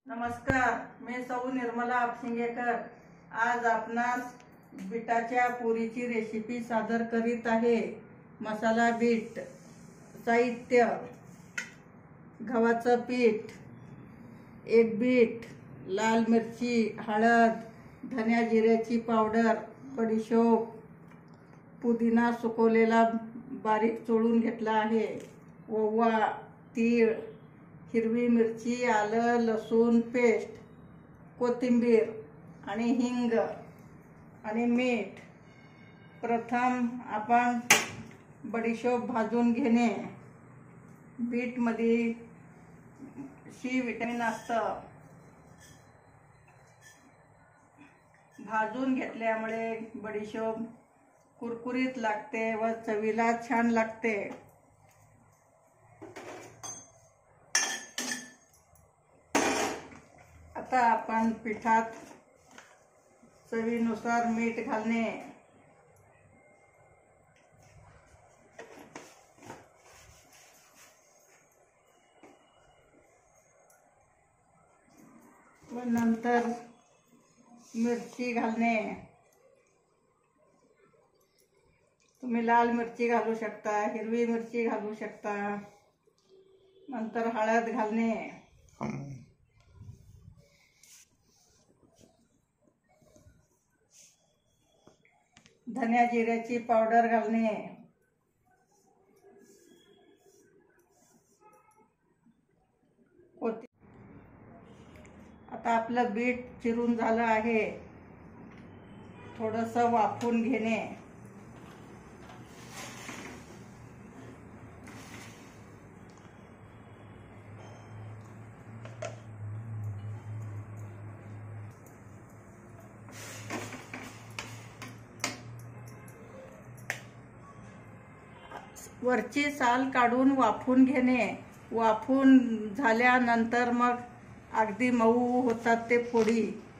नमस्कार, मी सौ निर्मला आपशिंगेकर आज आपणास बीटाच्या पुरीची रेसिपी सादर करीत आहे। मसाला बीट। साहित्य: गव्हाचं पीठ, एक बीट, लाल मिरची, हळद, धन्या जिऱ्याची पावडर, बडीशोप, पुदिना सुकवलेला बारीक चोळून घेतला आहे, ओवा, तीळ, हिरवी मिरची, आलं लसूण पेस्ट, कोथिंबीर आणि हिंग आणि मीठ। प्रथम आपण बडीशोप भाजून घेणे। बीट मध्ये सी विटॅमिन असतं। भाजून घेतल्यामुळे बडीशोप कुरकुरीत लागते व चवीला छान लागते। आता आपण पिठात चवीनुसार मीठ घालणे। व नंतर मिरची घालणे। तुम्ही लाल मिरची घालू शकता, हिरवी मिरची घालू शकता। नंतर हळद घालणे। धन्या जिऱ्याची पावडर घालणे। आता आपलं बीट चिरून झालं आहे। थोडंसं वाफवून घेणे। वरची साल काढून वाफवून घेणे। वाफवून झाल्यानंतर मग अगदी मऊ होतात ते फोडी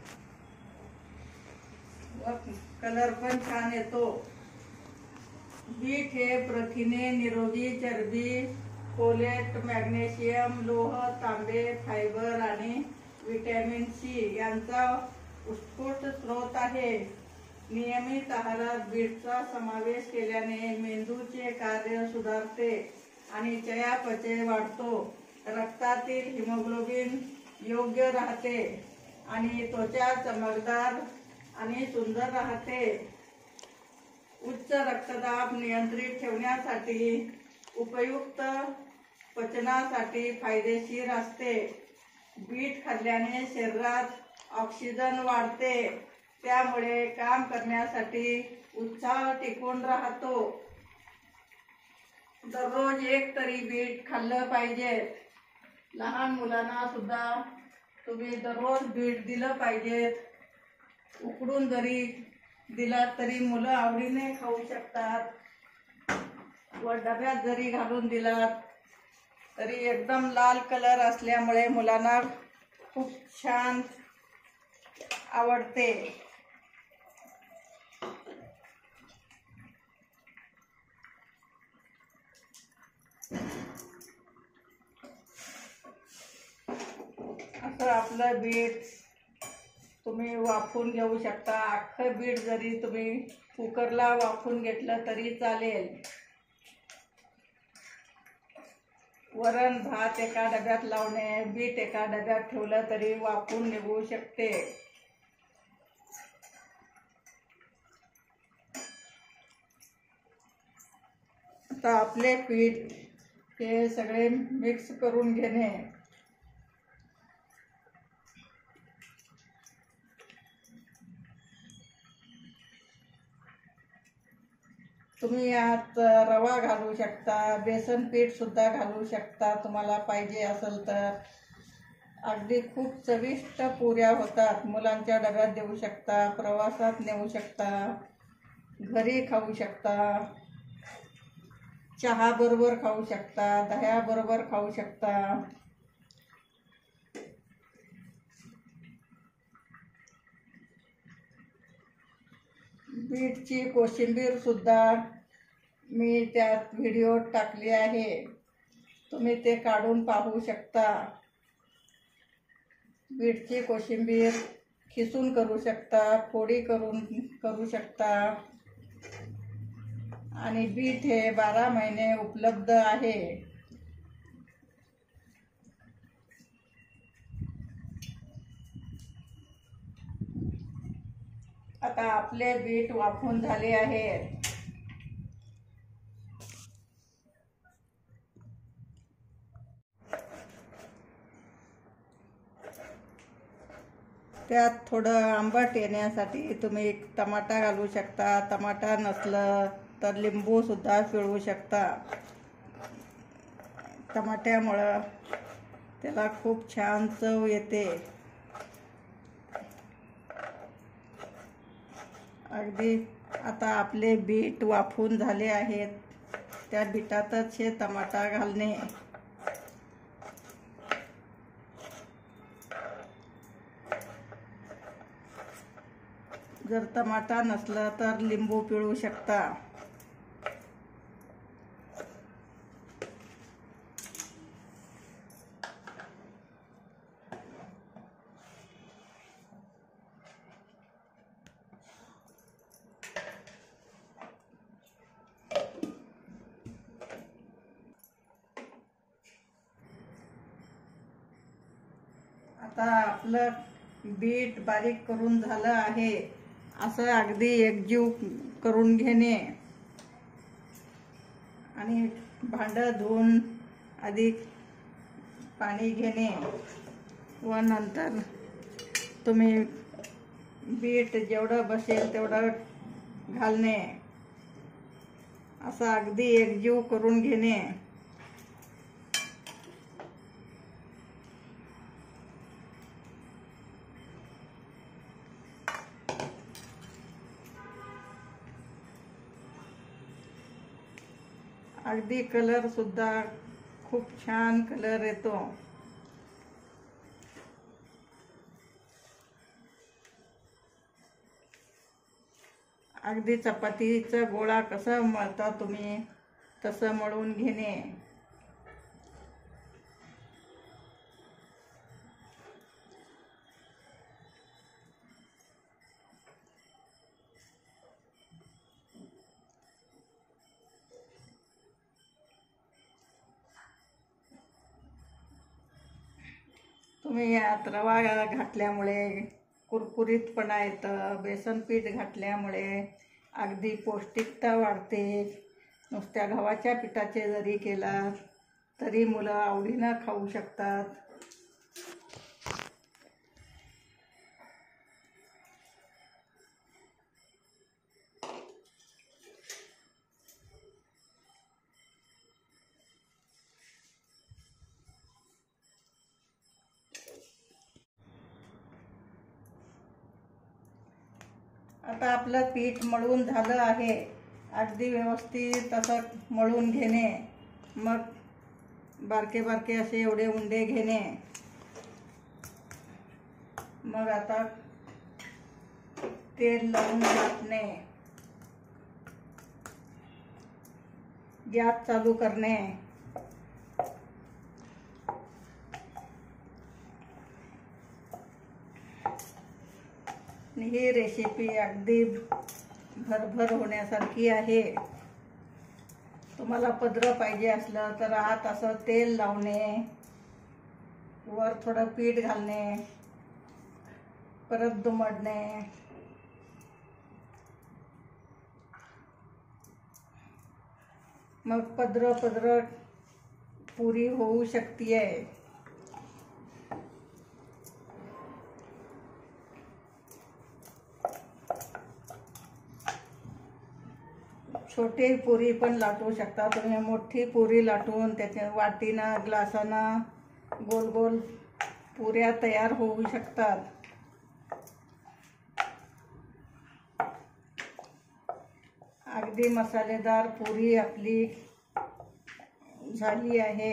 व कलर पण छान येतो। बीट हे प्रथिने, निरोगी चरबी, फोलेट, मॅग्नेशियम, लोह, तांबे, फायबर आणि विटॅमिन सी यांचा उत्कृष्ट स्रोत आहे। नियमित आहारात बीटचा समावेश केल्याने मेंदूचे कार्य सुधारते आणि चयापचय वाढतो। रक्तातील हिमोग्लोबिन योग्य राहते आणि त्वचा चमकदार आणि सुंदर राहते। उच्च रक्तदाब नियंत्रित ठेवण्यासाठी उपयुक्त, पचनासाठी फायदेशीर असते। बीट खाल्ल्याने शरीरात ऑक्सिजन वाढते, त्यामुळे काम करण्यासाठी उत्साह टिकून राहतो। दररोज एक तरी बीट खाल्लं पाहिजे। लहान मुलांना सुद्धा तुम्ही दररोज बीट दिलं पाहिजे। उकडून जरी दिलात तरी मुलं आवडीने खाऊ शकतात व डब्यात जरी घालून दिलात तरी एकदम लाल कलर असल्यामुळे मुलांना खूप छान आवडते। असं आपलं बीट तुम्ही वाफवून घेऊ शकता। अख्खं बीट जरी तुम्ही कुकरला वाफवून घेतलं तरी चालेल। वरण भात एका डब्यात लावणे, बीट एका डब्यात ठेवलं तरी वाफवून निघू शकते। आता आपले पीठ हे सगळे मिक्स करून घेणे। तुम्ही यात रवा घालू शकता, बेसन पीठ सुद्धा घालू शकता तुम्हाला पाहिजे असेल तर। अगदी खूप चविष्ट पुऱ्या होतात। मुलांच्या डब्यात देऊ शकता, प्रवासात नेऊ शकता, घरी खाऊ शकता, चहा बरोबर खाऊ शकता, दह्या बरोबर खाऊ शकता। बीटची कोशिंबीर सुद्धा मी त्यात व्हिडिओ टाकली आहे, तुम्ही ते काढून पाहू शकता। बीटची कोशिंबीर खिसून करू शकता, फोडी करून करू शकता आणि बीट हे 12 महिने उपलब्ध आहे. आता आपले बीट वाफून झाले आहेत. त्यात थोडं आंबट येण्यासाठी तुम्ही टमाटा घालू शकता. टमाटा नसलं तर लिंबू सुद्धा पिळू शकता. टमाट्यामुळं त्याला खूप छान चव येते. अगदी आता आपले बीट वाफून झाले आहेत. त्या बीटातच हे टमाटा घालणे. जर टमाटा नसला तर लिंबू पिळू शकता. आता आपलं बीट बारीक करून झालं आहे. असं अगदी एकजीव करून घेणे आणि भांडं धुवून अधिक पाणी घेणे व नंतर तुम्ही बीट जेवढं बसेल तेवढं घालणे. असं अगदी एकजीव करून घेणे. अगदी कलर सुद्धा खूप छान कलर येतो. अगदी चपातीचा गोळा कसा मळता तुम्ही तसं मळून घेणे. तुम्ही यात रवा घातल्यामुळे कुरकुरीतपणा येतं. बेसन पीठ घातल्यामुळे अगदी पौष्टिकता वाढते. नुसत्या गव्हाच्या पिठाचे जरी केला तरी मुलं आवडीनं खाऊ शकतात. आता आपलं पीठ मळून झालं आहे. अगदी व्यवस्थित असं मळून घेणे. मग बारके बारके असे एवढे उंडे घेणे. मग आता तेल लावून टाकणे. गॅस चालू करणे. ही रेसिपी अगदी भरभर होण्यासारखी आहे. तुम्हाला पदर पाहिजे असलं तर आत असं तेल लावणे, वर थोडं पीठ घालणे, परत दुमडणे. मग पदर पदर पुरी होऊ शकते. छोटी पुरी पण लाटू शकता तुम्ही. मोठी पुरी लाटून त्याच्या वाटीनं ग्लासानं गोल गोल पुऱ्या तयार होऊ शकतात. अगदी मसालेदार पुरी आपली झाली आहे.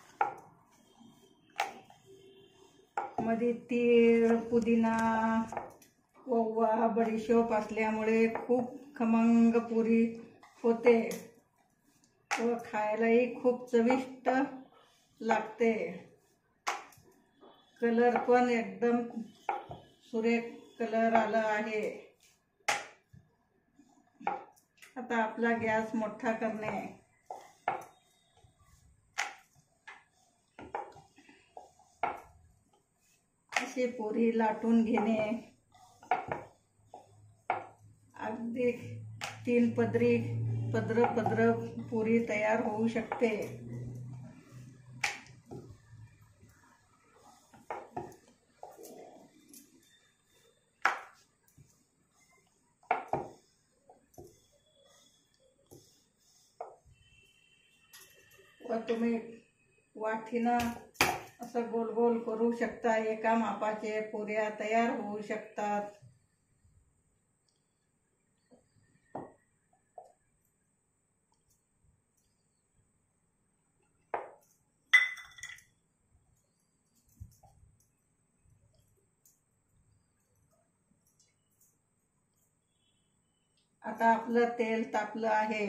मध्ये तीळ, पुदिना, ओवा, बडीशोप असल्यामुळे खूप खमंग पुरी होते व खायलाही खूप चविष्ट लागते. कलर पण एकदम सुरेख कलर आला आहे. आता आपला गॅस मोठा करणे. अशी पुरी लाटून घेणे. अगदी 3 पदरी पदर पुरी तयार होऊ शकते. व तुम्ही वाटीनं असं गोल गोल करू शकता. एका मापाचे पुऱ्या तयार होऊ शकतात. आता आपलं तेल तापलं आहे.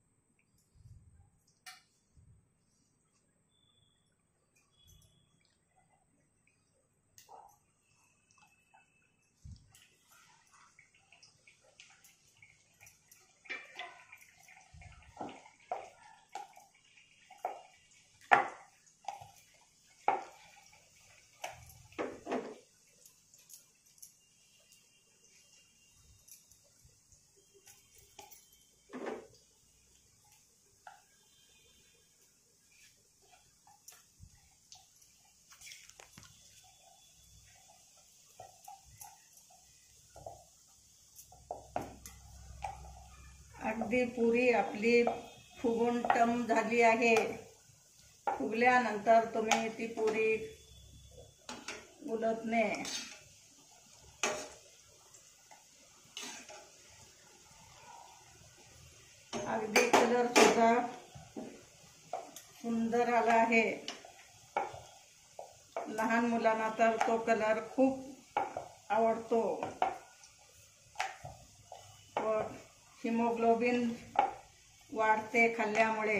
अगदी पुरी आपली फुगून टम झाली आहे. फुगल्यानंतर तुम्ही ती पुरी उलटणे. अगदी कलर सुद्धा सुंदर आला आहे. लहान मुलांना तर तो कलर खूप आवडतो. व हिमोग्लोबिन वाढते खाल्ल्यामुळे.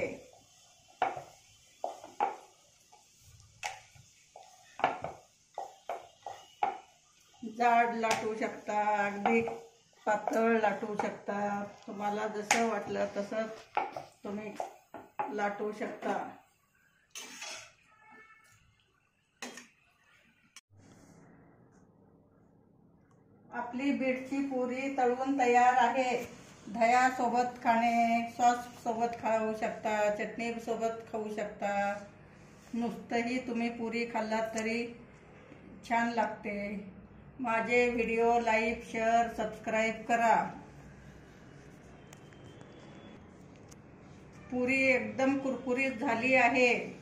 जाड लाटू शकता, अगदी पातळ लाटू शकता. तुम्हाला जसं वाटलं तसं तुम्ही लाटू शकता. आपली बीटची पुरी तळून तयार आहे. दह्यासोबत खाणे, सॉस सोबत खाऊ शकता, चटणी सोबत खाऊ शकता. नुसतंही तुम्ही पुरी खाल्लात तरी छान लागते. माझे व्हिडिओ लाईक, शेअर, सबस्क्राईब करा. पुरी एकदम कुरकुरीत झाली आहे.